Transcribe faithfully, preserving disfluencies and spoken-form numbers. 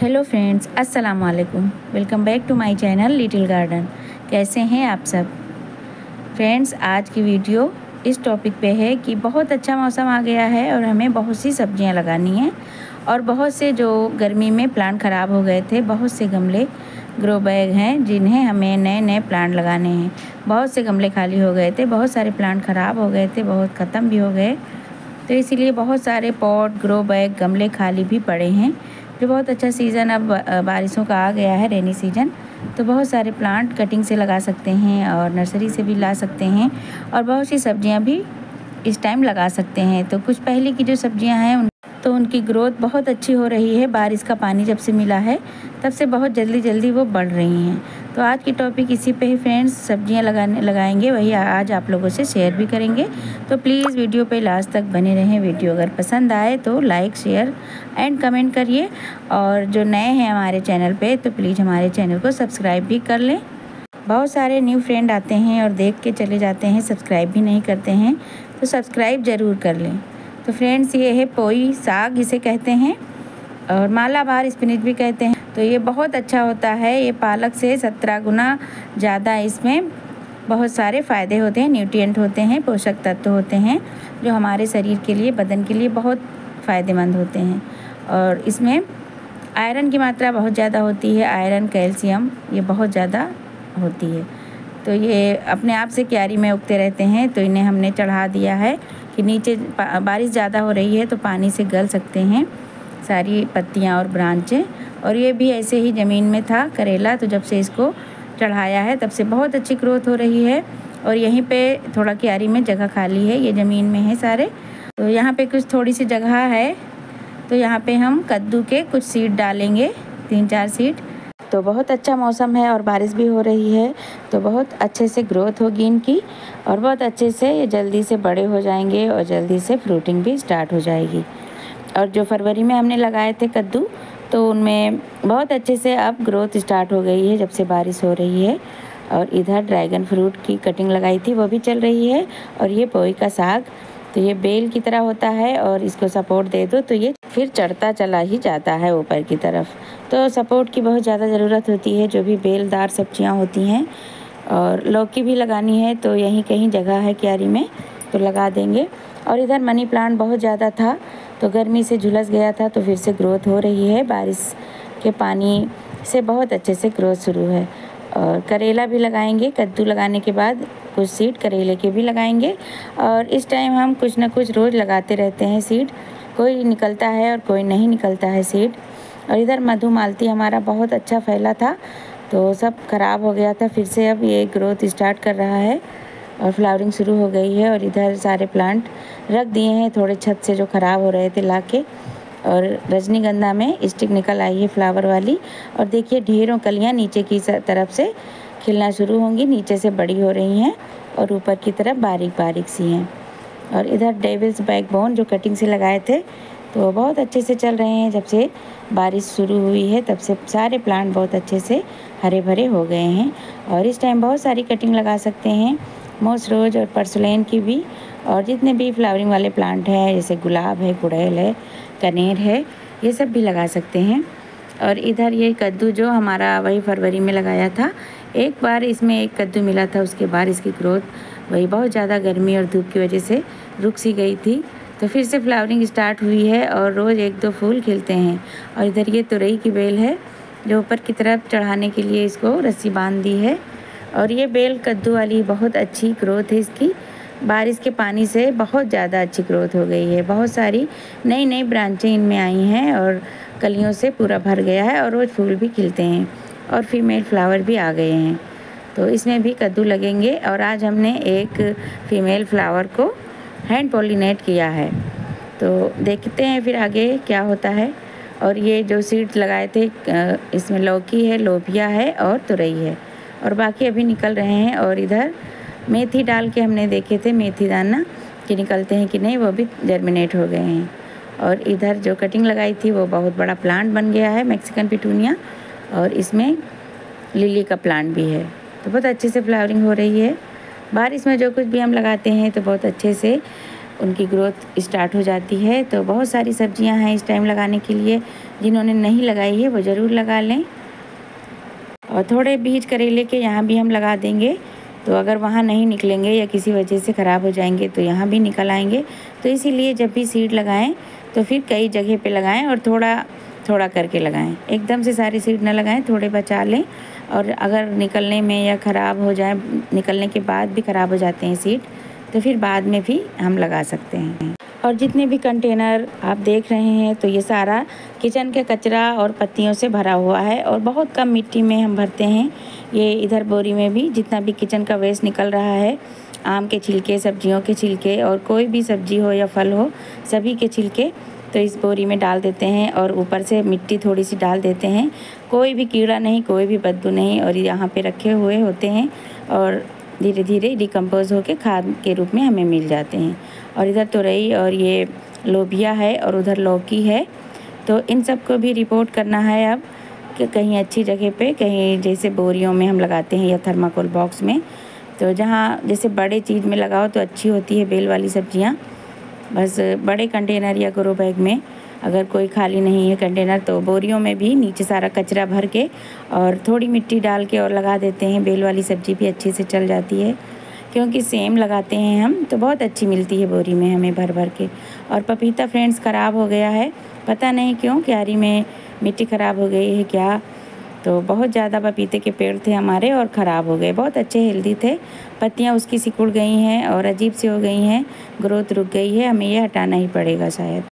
Hello friends, अस्सलाम वालेकुम। Welcome back to my channel little garden. कैसे हैं आप सब फ्रेंड्स? आज की वीडियो इस टॉपिक पे है कि बहुत अच्छा मौसम आ गया है और हमें बहुत सी सब्जियां लगानी हैं और बहुत से जो गर्मी में प्लांट ख़राब हो गए थे, बहुत से गमले ग्रो बैग हैं जिन्हें हमें नए नए प्लांट लगाने हैं। बहुत से गमले खाली हो गए थे, बहुत सारे प्लांट ख़राब हो गए थे, बहुत ख़त्म भी हो गए, तो इसीलिए बहुत सारे पॉट, ग्रो बैग, गमले खाली भी पड़े हैं। जो बहुत अच्छा सीज़न अब बारिशों का आ गया है, रेनी सीजन, तो बहुत सारे प्लांट कटिंग से लगा सकते हैं और नर्सरी से भी ला सकते हैं और बहुत सी सब्जियां भी इस टाइम लगा सकते हैं। तो कुछ पहले की जो सब्जियां हैं उन तो उनकी ग्रोथ बहुत अच्छी हो रही है। बारिश का पानी जब से मिला है तब से बहुत जल्दी जल्दी वो बढ़ रही हैं। तो आज की टॉपिक इसी पे ही फ्रेंड्स, सब्जियां लगाने लगाएंगे, वही आज आप लोगों से शेयर भी करेंगे। तो प्लीज़ वीडियो पे लास्ट तक बने रहें। वीडियो अगर पसंद आए तो लाइक, शेयर एंड कमेंट करिए और जो नए हैं हमारे चैनल पे तो प्लीज़ हमारे चैनल को सब्सक्राइब भी कर लें। बहुत सारे न्यू फ्रेंड आते हैं और देख के चले जाते हैं, सब्सक्राइब भी नहीं करते हैं, तो सब्सक्राइब ज़रूर कर लें। तो फ्रेंड्स, ये है पोई साग, इसे कहते हैं, और मालाबार स्पिनिच भी कहते हैं। तो ये बहुत अच्छा होता है। ये पालक से सत्रह गुना ज़्यादा इसमें बहुत सारे फ़ायदे होते हैं, न्यूट्रिएंट होते हैं, पोषक तत्व होते हैं जो हमारे शरीर के लिए, बदन के लिए बहुत फ़ायदेमंद होते हैं। और इसमें आयरन की मात्रा बहुत ज़्यादा होती है, आयरन, कैल्शियम ये बहुत ज़्यादा होती है। तो ये अपने आप से क्यारी में उगते रहते हैं, तो इन्हें हमने चढ़ा दिया है कि नीचे बारिश ज़्यादा हो रही है तो पानी से गल सकते हैं सारी पत्तियां और ब्रांचें। और ये भी ऐसे ही ज़मीन में था करेला, तो जब से इसको चढ़ाया है तब से बहुत अच्छी ग्रोथ हो रही है। और यहीं पे थोड़ा क्यारी में जगह खाली है, ये ज़मीन में है सारे, तो यहाँ पे कुछ थोड़ी सी जगह है, तो यहाँ पे हम कद्दू के कुछ सीड डालेंगे, तीन चार सीड। तो बहुत अच्छा मौसम है और बारिश भी हो रही है, तो बहुत अच्छे से ग्रोथ होगी इनकी और बहुत अच्छे से ये जल्दी से बड़े हो जाएंगे और जल्दी से फ्रूटिंग भी स्टार्ट हो जाएगी। और जो फरवरी में हमने लगाए थे कद्दू, तो उनमें बहुत अच्छे से अब ग्रोथ स्टार्ट हो गई है जब से बारिश हो रही है। और इधर ड्रैगन फ्रूट की कटिंग लगाई थी, वो भी चल रही है। और ये पोई का साग, तो ये बेल की तरह होता है और इसको सपोर्ट दे दो तो ये फिर चढ़ता चला ही जाता है ऊपर की तरफ। तो सपोर्ट की बहुत ज़्यादा ज़रूरत होती है जो भी बेलदार सब्जियां होती हैं। और लौकी भी लगानी है, तो यहीं कहीं जगह है क्यारी में, तो लगा देंगे। और इधर मनी प्लांट बहुत ज़्यादा था, तो गर्मी से झुलस गया था, तो फिर से ग्रोथ हो रही है। बारिश के पानी से बहुत अच्छे से ग्रोथ शुरू है। और करेला भी लगाएंगे, कद्दू लगाने के बाद कुछ सीड करेले के भी लगाएंगे। और इस टाइम हम कुछ ना कुछ रोज़ लगाते रहते हैं सीड, कोई निकलता है और कोई नहीं निकलता है सीड। और इधर मधुमालती हमारा बहुत अच्छा फैला था, तो सब ख़राब हो गया था, फिर से अब ये ग्रोथ स्टार्ट कर रहा है और फ्लावरिंग शुरू हो गई है। और इधर सारे प्लांट रख दिए हैं थोड़े छत से जो ख़राब हो रहे थे लाके। और रजनीगंधा में स्टिक निकल आई है फ्लावर वाली, और देखिए ढेरों कलियां नीचे की तरफ से खिलना शुरू होंगी, नीचे से बड़ी हो रही हैं और ऊपर की तरफ बारीक बारीक सी हैं। और इधर डेविल्स बैकबोन जो कटिंग से लगाए थे, तो बहुत अच्छे से चल रहे हैं। जब से बारिश शुरू हुई है तब से सारे प्लांट बहुत अच्छे से हरे भरे हो गए हैं। और इस टाइम बहुत सारी कटिंग लगा सकते हैं, मोस रोज और पर्सुलेन की भी, और जितने भी फ्लावरिंग वाले प्लांट हैं जैसे गुलाब है, गुड़हल है, कनेर है, ये सब भी लगा सकते हैं। और इधर ये कद्दू जो हमारा वही फरवरी में लगाया था, एक बार इसमें एक कद्दू मिला था, उसके बाद इसकी ग्रोथ वही बहुत ज़्यादा गर्मी और धूप की वजह से रुक सी गई थी, तो फिर से फ्लावरिंग स्टार्ट हुई है और रोज़ एक दो फूल खिलते हैं। और इधर ये तुरई की बेल है जो ऊपर की तरफ चढ़ाने के लिए इसको रस्सी बांध दी है। और ये बेल कद्दू वाली बहुत अच्छी ग्रोथ है इसकी, बारिश के पानी से बहुत ज़्यादा अच्छी ग्रोथ हो गई है। बहुत सारी नई नई ब्रांचें इनमें आई हैं और कलियों से पूरा भर गया है और रोज़ फूल भी खिलते हैं और फीमेल फ्लावर भी आ गए हैं, तो इसमें भी कद्दू लगेंगे। और आज हमने एक फीमेल फ्लावर को हैंड पॉलिनेट किया है, तो देखते हैं फिर आगे क्या होता है। और ये जो सीड्स लगाए थे, इसमें लौकी है, लोबिया है और तुरई है, और बाकी अभी निकल रहे हैं। और इधर मेथी डाल के हमने देखे थे, मेथी दाना कि निकलते हैं कि नहीं, वो भी जर्मिनेट हो गए हैं। और इधर जो कटिंग लगाई थी वो बहुत बड़ा प्लांट बन गया है, मैक्सिकन पिटूनिया, और इसमें लिली का प्लांट भी है, तो बहुत अच्छे से फ्लावरिंग हो रही है। बारिश में जो कुछ भी हम लगाते हैं तो बहुत अच्छे से उनकी ग्रोथ स्टार्ट हो जाती है। तो बहुत सारी सब्जियां हैं इस टाइम लगाने के लिए, जिन्होंने नहीं लगाई है वो ज़रूर लगा लें। और थोड़े बीज करेले के यहाँ भी हम लगा देंगे, तो अगर वहाँ नहीं निकलेंगे या किसी वजह से ख़राब हो जाएंगे तो यहाँ भी निकल आएंगे। तो इसीलिए जब भी सीड लगाएं तो फिर कई जगह पे लगाएं और थोड़ा थोड़ा करके लगाएं, एकदम से सारी सीड ना लगाएं, थोड़े बचा लें। और अगर निकलने में या ख़राब हो जाए, निकलने के बाद भी ख़राब हो जाते हैं सीड, तो फिर बाद में भी हम लगा सकते हैं। और जितने भी कंटेनर आप देख रहे हैं तो ये सारा किचन के कचरा और पत्तियों से भरा हुआ है और बहुत कम मिट्टी में हम भरते हैं। ये इधर बोरी में भी जितना भी किचन का वेस्ट निकल रहा है, आम के छिलके, सब्जियों के छिलके और कोई भी सब्जी हो या फल हो, सभी के छिलके तो इस बोरी में डाल देते हैं और ऊपर से मिट्टी थोड़ी सी डाल देते हैं। कोई भी कीड़ा नहीं, कोई भी बदबू नहीं, और यहाँ पे रखे हुए होते हैं और धीरे धीरे डिकम्पोज होकर खाद के रूप में हमें मिल जाते हैं। और इधर तुरई और ये लोबिया है और उधर लौकी है, तो इन सब को भी रिपोर्ट करना है अब कि कहीं अच्छी जगह पे, कहीं जैसे बोरियों में हम लगाते हैं या थर्माकोल बॉक्स में, तो जहाँ जैसे बड़े चीज़ में लगाओ तो अच्छी होती है बेल वाली सब्जियाँ। बस बड़े कंटेनर या ग्रो बैग में अगर कोई खाली नहीं है कंटेनर तो बोरियों में भी नीचे सारा कचरा भर के और थोड़ी मिट्टी डाल के और लगा देते हैं। बेल वाली सब्ज़ी भी अच्छे से चल जाती है, क्योंकि सेम लगाते हैं हम तो बहुत अच्छी मिलती है बोरी में हमें भर भर के। और पपीता फ्रेंड्स ख़राब हो गया है, पता नहीं क्यों, क्यारी में मिट्टी ख़राब हो गई है क्या, तो बहुत ज़्यादा पपीते के पेड़ थे हमारे और ख़राब हो गए। बहुत अच्छे हेल्दी थे, पत्तियाँ उसकी सिकुड़ गई हैं और अजीब सी हो गई हैं, ग्रोथ रुक गई है। हमें ये हटाना ही पड़ेगा शायद।